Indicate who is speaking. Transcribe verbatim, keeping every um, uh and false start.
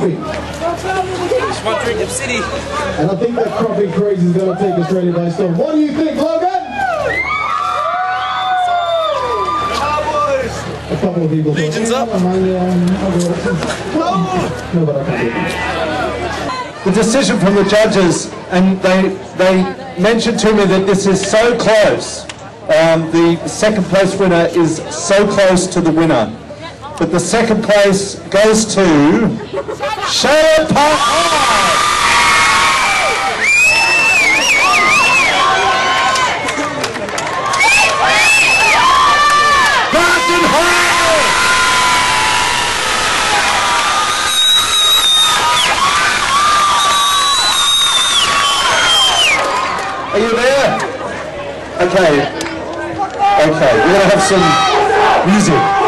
Speaker 1: coffee.
Speaker 2: Just one drink of city.
Speaker 1: And I think that coffee craze is going to take Australia by storm. What do you think, Logan? A couple of people.
Speaker 2: Legion's up.
Speaker 1: No, but I can do it.
Speaker 3: The decision from the judges, and they they mentioned to me that this is so close. Um, the second place winner is so close to the winner, but the second place goes to Shadow Park High. Marsden High. Are you there? Okay. Okay, we're going to have some music.